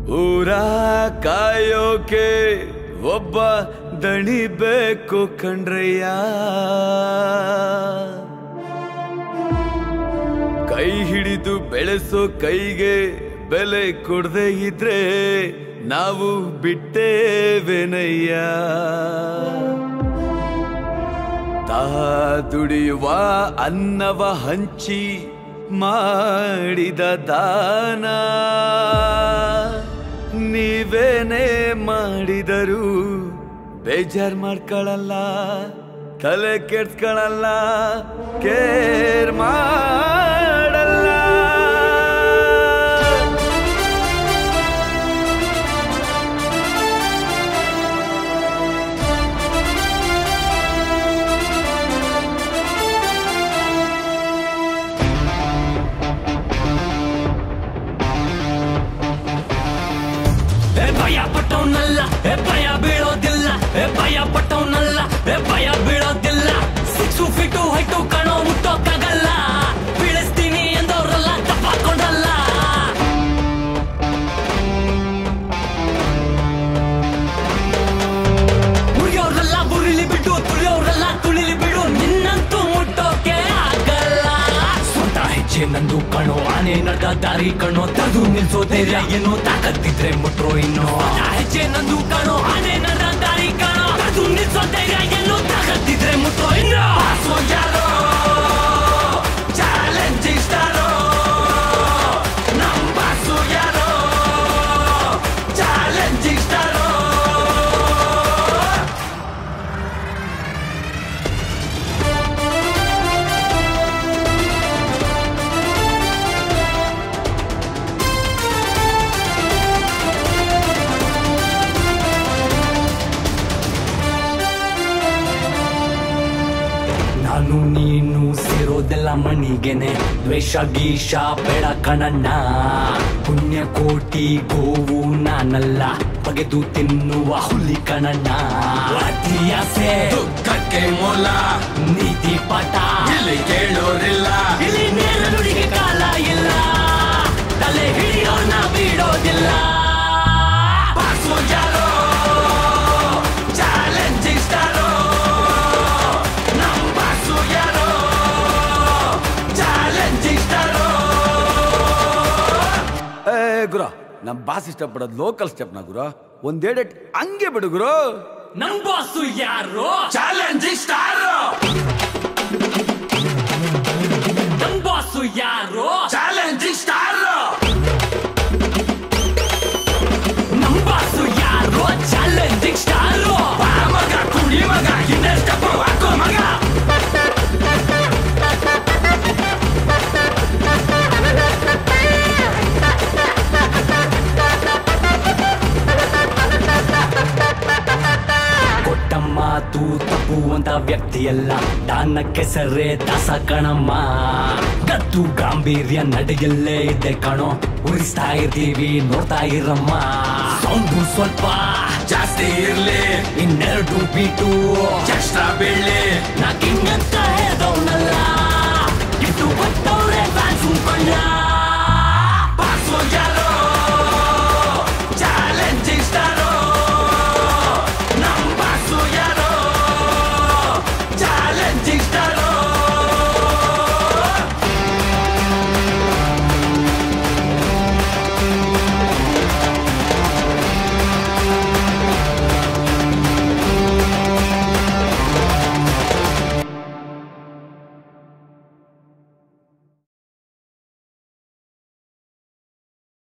ಊರ ಕಾಯೋಕೆ ಒಬ್ಬ ದಣಿ ಬೇಕು ಕಣ್ರಯ್ಯ. ಕೈ ಹಿಡಿದು ಬೆಳೆಸೋ ಕೈಗೆ ಬೆಲೆ ಕೊಡದೆ ಇದ್ರೆ ನಾವು ಬಿಟ್ಟೇವೇನಯ್ಯ. ತಾ ದುಡಿಯುವ ಅನ್ನವ ಹಂಚಿ ಮಾಡಿದ ದಾನ ನೀವೇನೇ ಮಾಡಿದರು ಬೇಜಾರ್ ಮಾಡ್ಕೊಳ್ಳಲ್ಲ, ತಲೆ ಕೆಡ್ಸ್ಕೊಳ್ಳಲ್ಲ, ಕೇರ್ ಮಾಡಲ್ಲ. ಭಯ ಪಟ್ಟವನಲ್ಲ, ಭಯ ಬೀಳೋದಿಲ್ಲ, ಭಯ ಪಟ್ಟವನಲ್ಲ, ಭಯ ಬೀಳೋದಿಲ್ಲ. 6 ಫೀಟು ಹೈಟು ಕಣೋ ಮುಟ್ಟೋಕ್ಕಾಗಲ್ಲ, ಬೀಳಿಸ್ತೀನಿ ಎಂದವ್ರಲ್ಲ ತಪ್ಪಾಕೊಂಡಲ್ಲ. ಉಳಿಯೋರೆಲ್ಲ ಉರಿಲಿ ಬಿಡು, ತುಳಿಯೋರೆಲ್ಲ ತುಳಿಲಿ ಬಿಡು, ನಿನ್ನಂತೂ ಮುಟ್ಟೋಕೆ ಆಗಲ್ಲ. ಸ್ವಂತ ಹೆಜ್ಜೆ ನಂದು ಕಣೋ, ಆನೆ ನಡೆದ ದಾರಿ ಕಣೋ, ತದು ನಿಲ್ಸೋ ಧೈರ್ಯ ಏನೋ, ತಾಕತ್ತಿದ್ರೆ ಮುಟ್ರೋ ಇನ್ನು. ಹೆಜ್ಜೆ ನಂದು ಕಣೋ, ಆನೆ ನಡೆದ ದಾರಿ ಕಣೋ, ತದು ನಿಲ್ಸೋ ಧೈರ್ಯ ಏನೋ, ತಾಕತ್ತಿದ್ರೆ ಮುಟ್ರೋ ಇನ್ನು. ಯಾರೋ ಚಾಲೆಂಜಿಂಗ್ ಸ್ಟಾರೋ, ನಂಬಾಸು ಯಾರೋ ಚಾಲೆಂಜಿಂಗ್ ಸ್ಟಾರೋ. ನಾನು ನೀನು ಸೇರೋದೆಲ್ಲ ಮಣಿಗೆನೆ, ದ್ವೇಷ ಗೀಷ ಬೇಡ ಕಣಣ್ಣ. ಪುಣ್ಯ ಕೋಟಿ ಗೋವು ನಾನಲ್ಲ, ಬಗೆದು ತಿನ್ನುವ ಹುಲಿ ಕಣಣ್ಣ. ಅತಿಯಾಸೆ ದುಃಖಕ್ಕೆ ಮೂಲ, ನೀತಿ ಪಾಠ ಇಲ್ಲಿ ಕೇಳೋರಿಲ್ಲ, ಇಲ್ಲಿ ನೇರ ನುಡಿಗೆ ಕಾಲ ಇಲ್ಲ, ತಲೆ ಹಿಡಿಯೋರ್ನ ಬಿಡೋದಿಲ್ಲ. ಬಾಸು ಯಾರೋ ಚಾಲೆಂಜಿಂಗ್ ಸ್ಟಾರೋ, ಗುರು ನಮ್ ಬಾಸ್ ಇಷ್ಟಪಡೋದು ಲೋಕಲ್ ಸ್ಟೆಪ್ನ ಗುರು, ಒಂದೇಡೆ ಹಂಗೆ ಬಿಡು ಗುರು. ನಮ್ ಬಾಸು ಯಾರು ಚಾಲೆಂಜಿಂಗ್ ಸ್ಟಾರ್, ನಮ್ ಬಾಸು ಯಾರು ಚಾಲೆಂಜಿಂಗ್ ಸ್ಟಾರ್, ನಮ್ ಬಾಸು ಯಾರು ಚಾಲೆಂಜಿಂಗ್ ಸ್ಟಾರ್. ಮಗ ಕುಡಿ ಮಗ ಇನ್ನೆಷ್ಟಪ್ಪ ಹಾಕೋ ಮಗ. ಮಾತು ತಪ್ಪುವಂತ ವ್ಯಕ್ತಿಯಲ್ಲ, ದಾನ ಕೆಸರೇ ದಾಸ ಕಣಮ್ಮ. ಗತ್ತು ಗಾಂಭೀರ್ಯ ನಡೆಯಲ್ಲೇ ಇದೆ ಕಣೋ, ಉರಿಸ್ತಾ ಇರ್ತೀವಿ ನೋಡ್ತಾ ಇರಮ್ಮ. ಸೌಂಡು ಸ್ವಲ್ಪ ಜಾಸ್ತಿ ಇರ್ಲಿ, ಇನ್ನೆರಡು ಬೀಟು ಎಕ್ಸ್ಟ್ರಾ ಬೀಳ್ಲಿ. ನಾ ಕಿಂಗ್ ಅಂತ ಹೇಳ್ದವನಲ್ಲ, ಇಟ್ಟು ಕೊಟ್ಟವ್ರೆ ಫ್ಯಾನ್ಸ್ ಉಂಟಲ್ಲ.